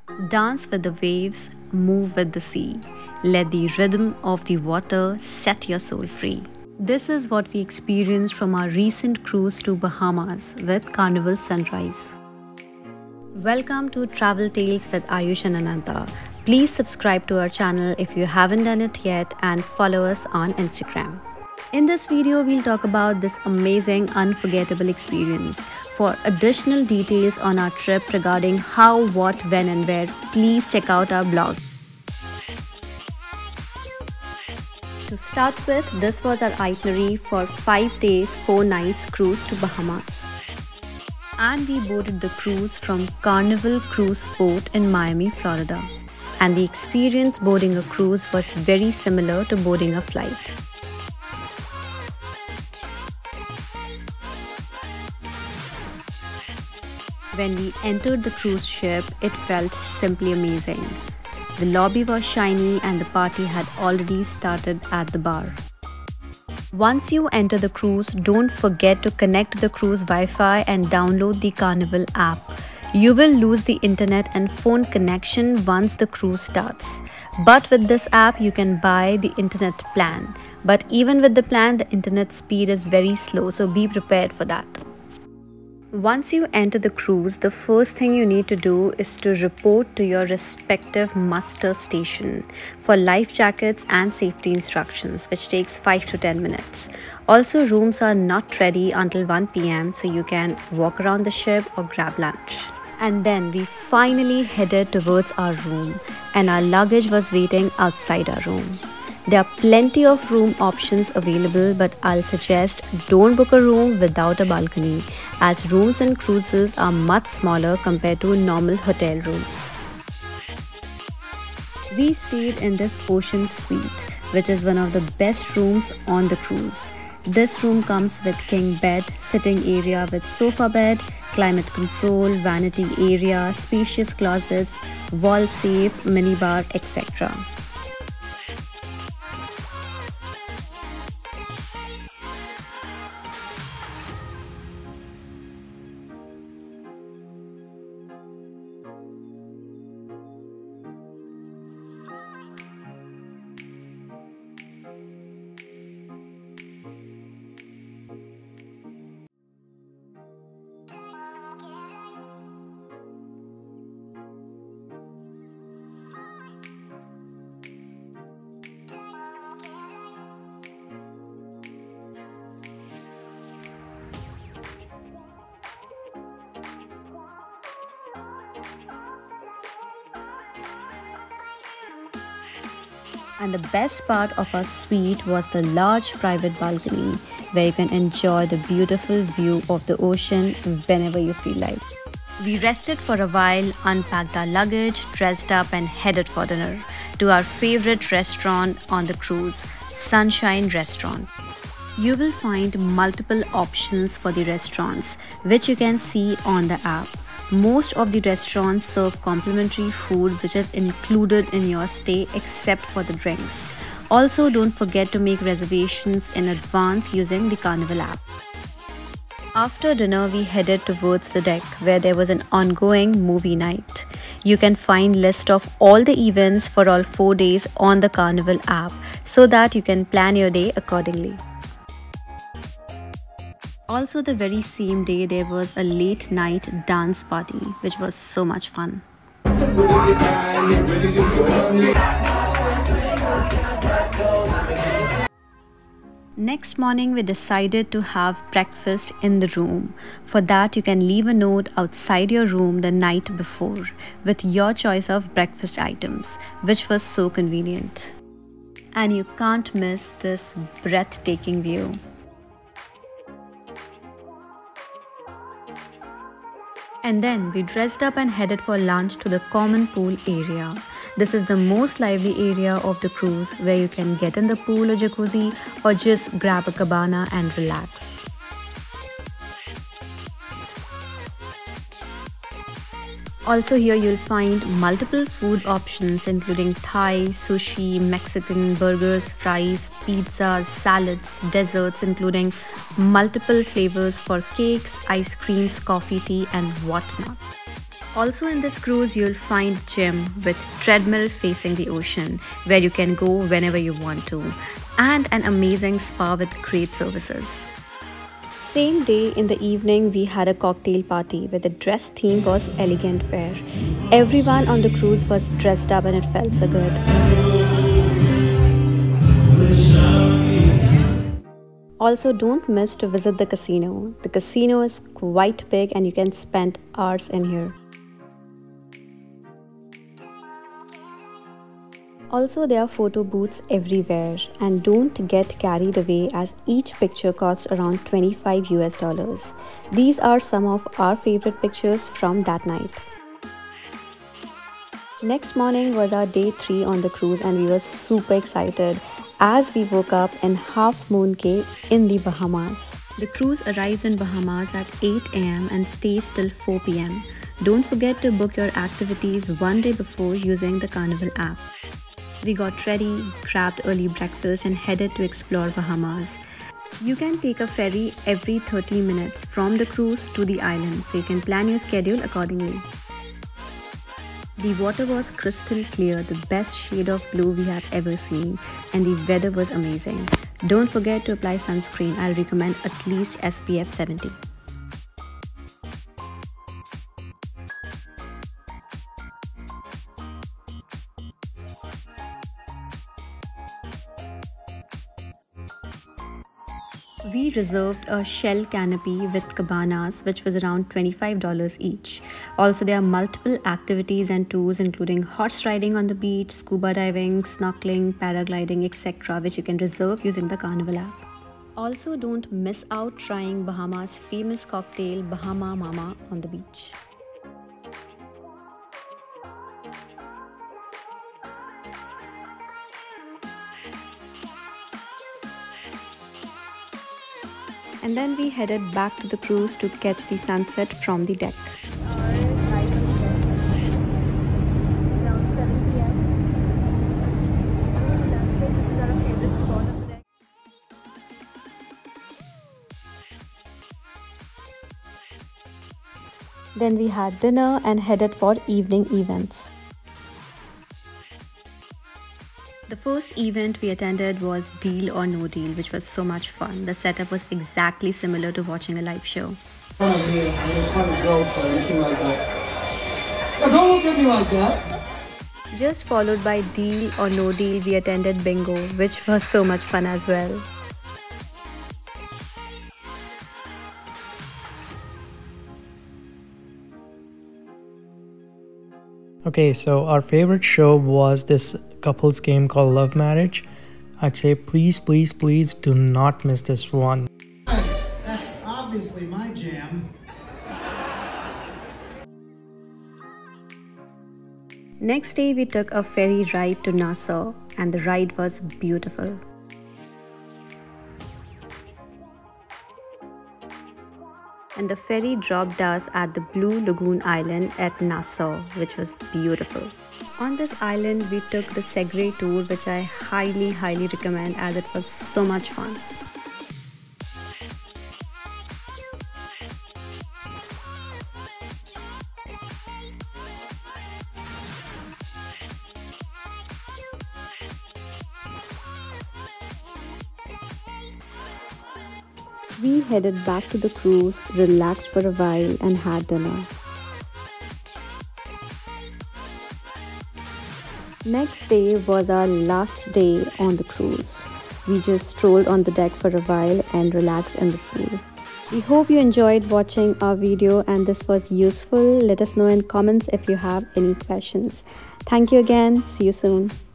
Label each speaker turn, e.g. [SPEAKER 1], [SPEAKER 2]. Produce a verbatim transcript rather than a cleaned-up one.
[SPEAKER 1] Dance with the waves, move with the sea. Let the rhythm of the water set your soul free. This is what we experienced from our recent cruise to Bahamas with Carnival Sunrise. Welcome to Travel Tales with Ayush and Ananta. Please subscribe to our channel if you haven't done it yet and follow us on Instagram. In this video, we'll talk about this amazing, unforgettable experience. For additional details on our trip regarding how, what, when and where, please check out our blog. To start with, this was our itinerary for five days, four nights cruise to Bahamas. And we boarded the cruise from Carnival Cruise Port in Miami, Florida. And the experience boarding a cruise was very similar to boarding a flight. When we entered the cruise ship, it felt simply amazing. The lobby was shiny and the party had already started at the bar. Once you enter the cruise, don't forget to connect to the cruise Wi-Fi and download the Carnival app. You will lose the internet and phone connection once the cruise starts. But with this app, you can buy the internet plan. But even with the plan, the internet speed is very slow, so be prepared for that. Once you enter the cruise, the first thing you need to do is to report to your respective muster station for life jackets and safety instructions, which takes five to ten minutes. Also, rooms are not ready until one p m, so you can walk around the ship or grab lunch. And then we finally headed towards our room, and our luggage was waiting outside our room. There are plenty of room options available, but I'll suggest don't book a room without a balcony, as rooms and cruises are much smaller compared to normal hotel rooms. We stayed in this ocean suite, which is one of the best rooms on the cruise. This room comes with king bed, sitting area with sofa bed, climate control, vanity area, spacious closets, wall safe, minibar, et cetera. And the best part of our suite was the large private balcony, where you can enjoy the beautiful view of the ocean whenever you feel like. We rested for a while, unpacked our luggage, dressed up and headed for dinner to our favorite restaurant on the cruise, Sunshine Restaurant. You will find multiple options for the restaurants, which you can see on the app. Most of the restaurants serve complimentary food which is included in your stay except for the drinks. Also, don't forget to make reservations in advance using the Carnival app. After dinner, we headed towards the deck where there was an ongoing movie night. You can find list of all the events for all four days on the Carnival app so that you can plan your day accordingly. Also, the very same day, there was a late night dance party, which was so much fun. Next morning, we decided to have breakfast in the room. For that, you can leave a note outside your room the night before with your choice of breakfast items, which was so convenient. And you can't miss this breathtaking view. And then we dressed up and headed for lunch to the common pool area. This is the most lively area of the cruise, where you can get in the pool or jacuzzi or just grab a cabana and relax. Also here you'll find multiple food options including Thai, sushi, Mexican, burgers, fries, pizzas, salads, desserts including multiple flavors for cakes, ice creams, coffee, tea and whatnot. Also in this cruise, you'll find gym with treadmill facing the ocean where you can go whenever you want to, and an amazing spa with great services. Same day in the evening, we had a cocktail party where the dress theme was elegant fair. Everyone on the cruise was dressed up and it felt so good. Also, don't miss to visit the casino. The casino is quite big and you can spend hours in here. Also, there are photo booths everywhere, and don't get carried away as each picture costs around twenty-five U S dollars. These are some of our favorite pictures from that night. Next morning was our day three on the cruise and we were super excited as we woke up in Half Moon Cay in the Bahamas. The cruise arrives in Bahamas at eight A M and stays till four P M Don't forget to book your activities one day before using the Carnival app. We got ready, grabbed early breakfast and headed to explore Bahamas. You can take a ferry every thirty minutes from the cruise to the island, so you can plan your schedule accordingly. The water was crystal clear, the best shade of blue we have ever seen, and the weather was amazing. Don't forget to apply sunscreen. I'll recommend at least S P F seventy. We reserved a shell canopy with cabanas, which was around twenty-five dollars each. Also, there are multiple activities and tours including horse riding on the beach, scuba diving, snorkeling, paragliding, et cetera, which you can reserve using the Carnival app. Also, don't miss out trying Bahamas' famous cocktail Bahama Mama on the beach. And then we headed back to the cruise to catch the sunset from the deck. Around seven P M It's really relaxing. This is our favorite spot on the deck. Then we had dinner and headed for evening events. The first event we attended was Deal or No Deal, which was so much fun. The setup was exactly similar to watching a live show.
[SPEAKER 2] I'm here. I'm just trying to go for anything like that. Now don't look at me like that.
[SPEAKER 1] Just followed by Deal or No Deal, we attended Bingo, which was so much fun as well.
[SPEAKER 3] Okay, so our favorite show was this couples game called Love Marriage. I'd say please, please, please do not miss this one.
[SPEAKER 2] That's obviously my jam.
[SPEAKER 1] Next day, we took a ferry ride to Nassau, and the ride was beautiful. And the ferry dropped us at the Blue Lagoon Island at Nassau, which was beautiful. On this island, we took the Segway tour, which I highly, highly recommend as it was so much fun. We headed back to the cruise, relaxed for a while and had dinner. Next day was our last day on the cruise. We just strolled on the deck for a while and relaxed in the pool. We hope you enjoyed watching our video and this was useful. Let us know in comments if you have any questions. Thank you again. See you soon.